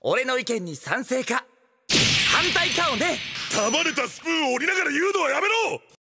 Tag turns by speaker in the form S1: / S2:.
S1: 俺の意見に賛成か反対かをね。
S2: 束ねたスプーンを折りながら言うのはやめろ。